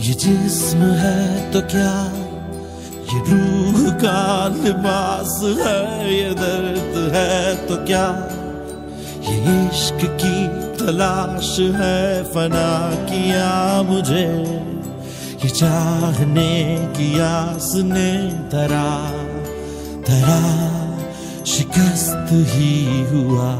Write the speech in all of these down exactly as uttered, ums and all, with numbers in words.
ये जिस्म है तो क्या, ये रूह का लिबास है, ये दर्द है तो क्या, ये इश्क की तलाश है। फना किया मुझे ये चाहने की आस ने, तरा तरा शिकस्त ही हुआ।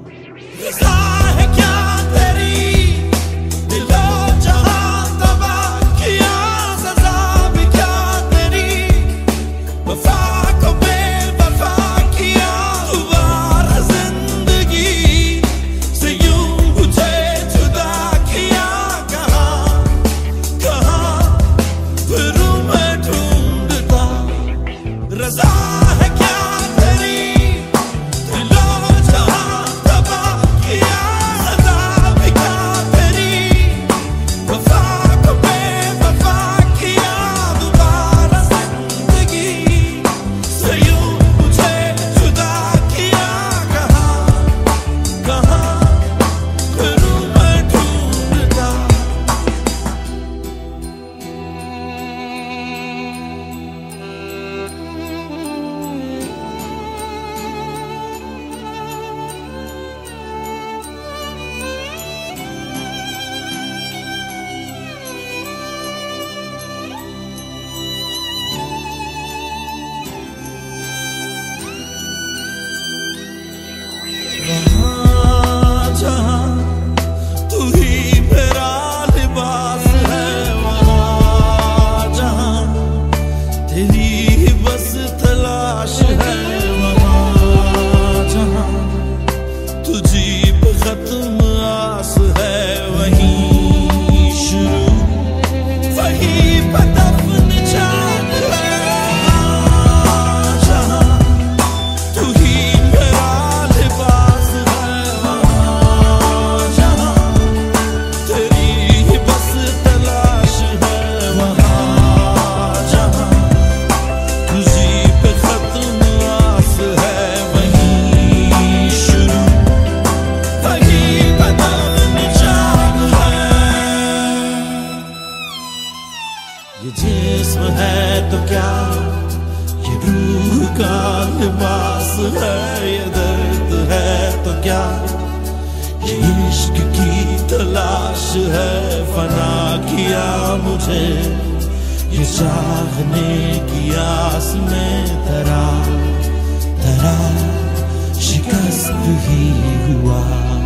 ये जिस्म है तो क्या, ये रूह का लिबास है, ये दर्द है तो क्या, ये इश्क की तलाश है। फना किया मुझे ये चाहने की आस में, तरा तरा शिकस्त ही हुआ।